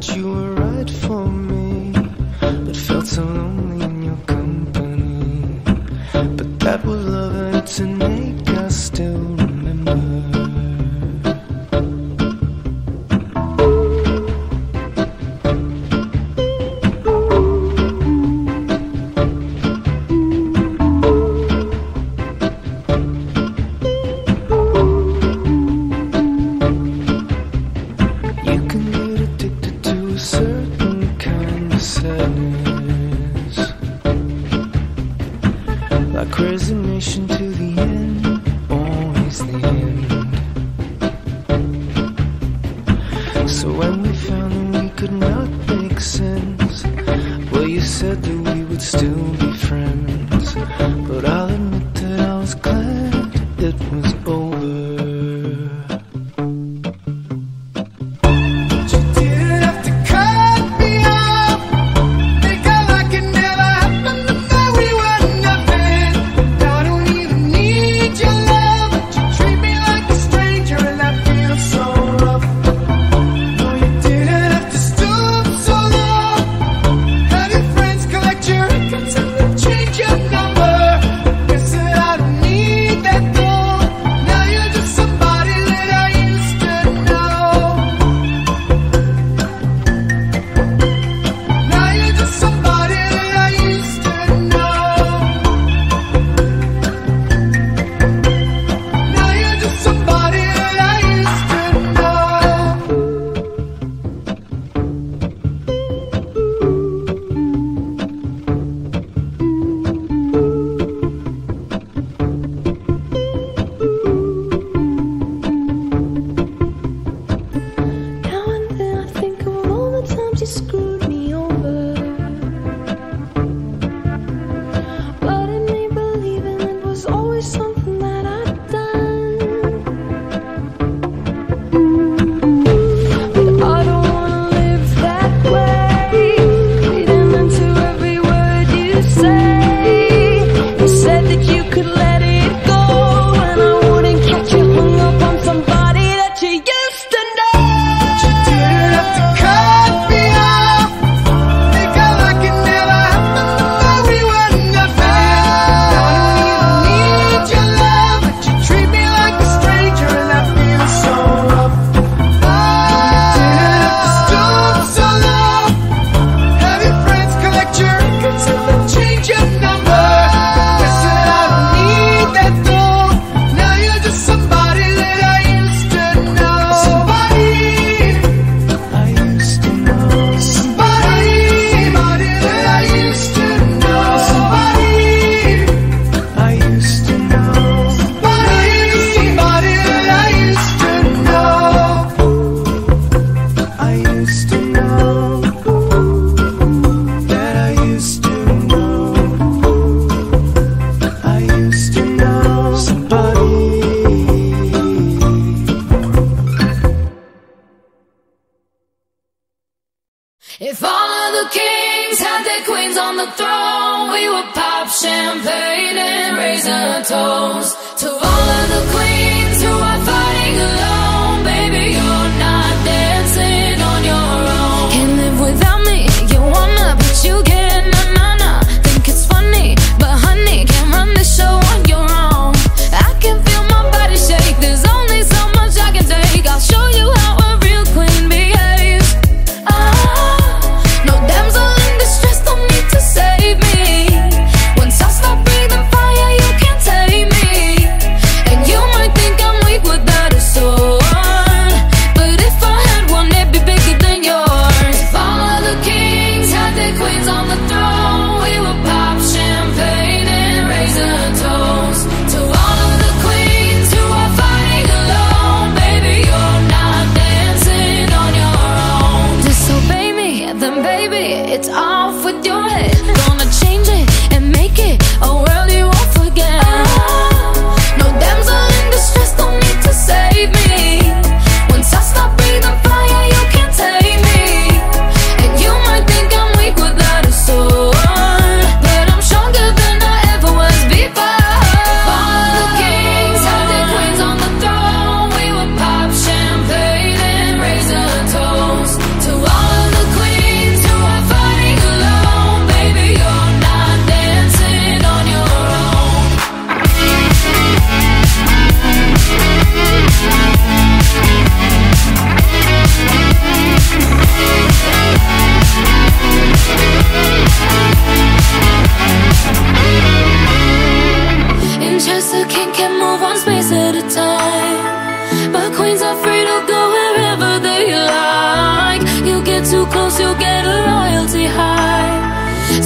that you were right for me, but felt so lonely in your company. But that was love and to make us still remember. You can get addicted to a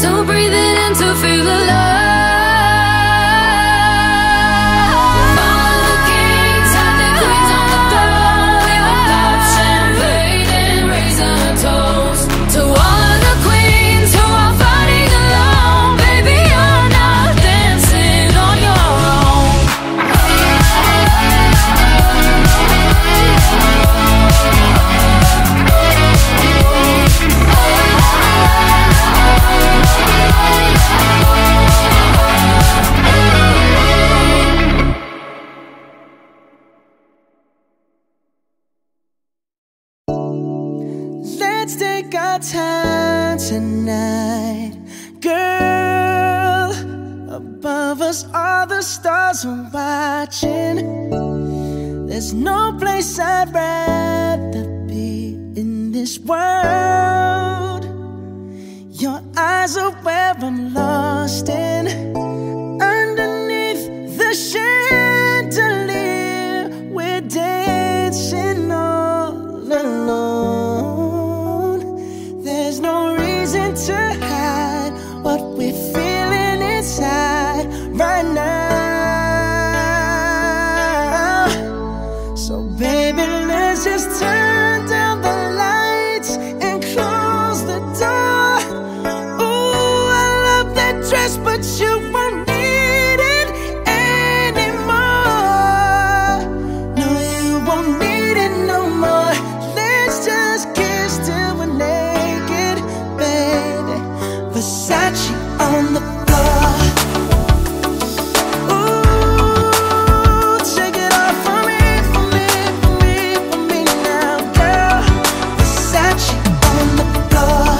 to breathe it in, to feel the love. Let's take our time tonight, girl. Above us all the stars are watching. There's no place I'd rather be in this world. Your eyes are where I'm lost in. Underneath the chandelier, we're dancing all alone. There's no reason to hide what we're feeling inside right now. So baby, let's just turn down the lights and close the door. Ooh, I love that dress, but you won't need it anymore. No, you won't need it no more. Let's just kiss till we're naked, baby. Versace on the floor. Ooh, take it off for me, for me, for me, for me now, girl. Versace on the floor.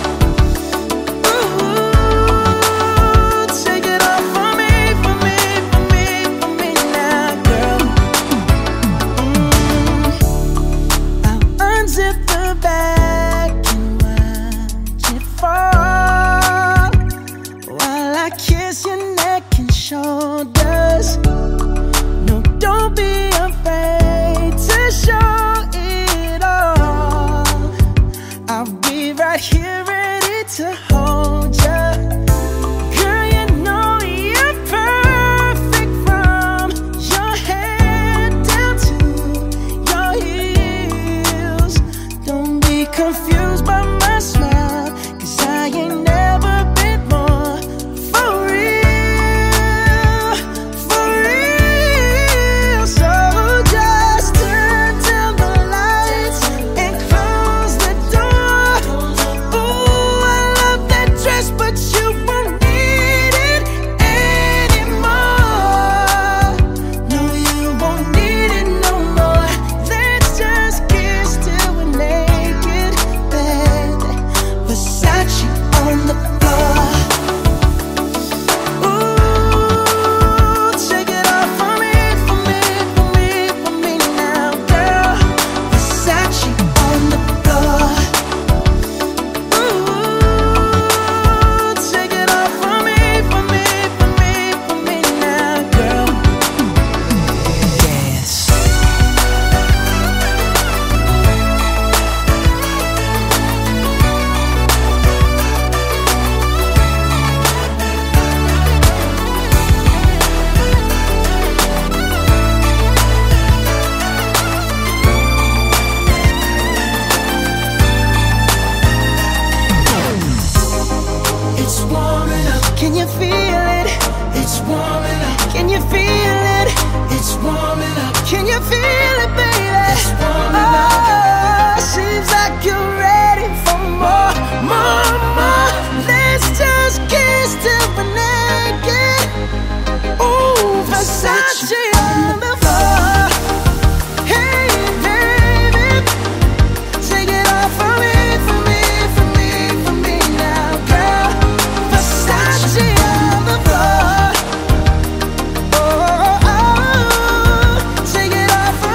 Ooh, take it off for me, for me, for me, for me now, girl. I'll unzip the bag and watch it fall while I kiss your neck and shoulders. No, don't be afraid to show it all. I'll be right here ready to hold ya. Girl, you know you're perfect from your head down to your heels. Don't be confused by my smile, 'cause I ain't never been more for real, for real. So just turn down the lights and close the door. Ooh, I love that dress, but you won't need it anymore. No, you won't need it no more. Let's just kiss till we're naked, baby. Versace on the floor. Ooh, take it off for me, for me, for me, for me now, girl. Versace on the floor. Ooh, take it off for me, for me, for me, for me now, girl. Yes. It's warming up. Can you feel it? It's warming up. Can you feel it? It's warming up. Can you feel it, baby? It's warming up. Oh, seems like you're ready for more, more, more. Let's just kiss till we're naked. Ooh, Versace on the floor. Hey, baby, take it off for me, for me, for me, for me now, girl. Versace on the floor. Oh, oh, oh. Take it off for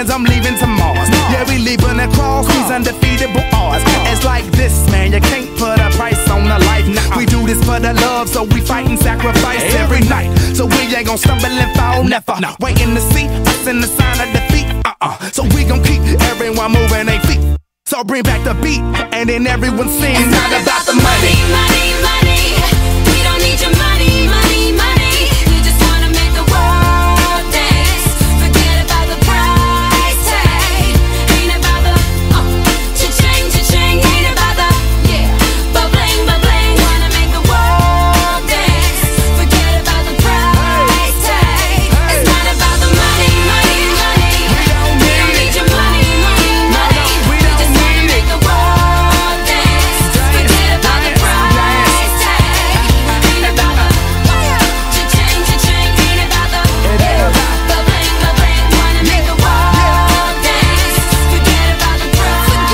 friends, I'm leaving to Mars. Yeah, we leaving across these undefeatable odds. It's like this, man, you can't put a price on a life. We do this for the love, so we fight and sacrifice every night. So we ain't gon' stumble and fall, never. Waiting to see us in the sign of defeat. So we gon' keep everyone moving their feet. So bring back the beat, and then everyone sings. It's not about the money, money, money. We don't need your money, money, money. We just wanna make the world dance. Forget about the price tag. Ain't about the cha-ching, cha-ching. Ain't about the ba-bling, ba-bling. Wanna make the world dance. Forget about the price tag. It's not about the money, money, money. We don't need your money, money, money. We just wanna make the world dance. Forget about the price tag. Ain't about the cha-ching, cha-ching. Ain't about the ba-bling, ba-bling. Wanna make the world dance. Forget about the price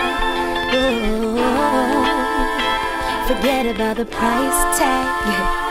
Forget about the price tag.